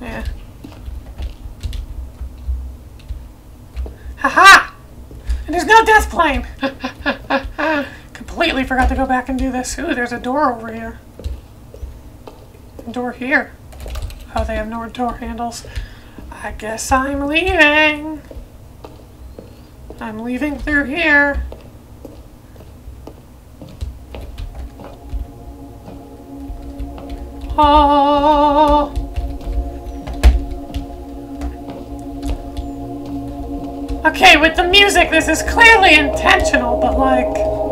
Yeah. Haha! And there's no death plane! Completely forgot to go back and do this. Ooh, there's a door over here. A door here. Oh, they have no door handles. I guess I'm leaving. I'm leaving through here. Oh. Okay, with the music, this is clearly intentional, but like...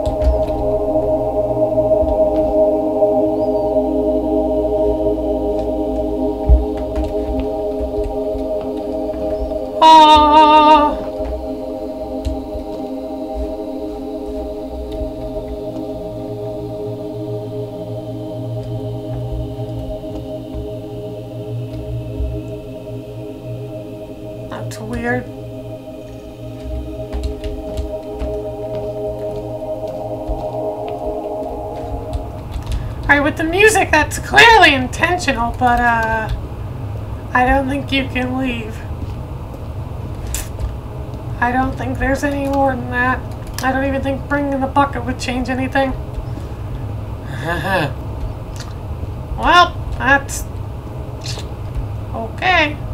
Oh. That's weird. Alright, with the music, that's clearly intentional, but, I don't think you can leave. I don't think there's any more than that. I don't even think bringing the bucket would change anything. Well, that's... okay.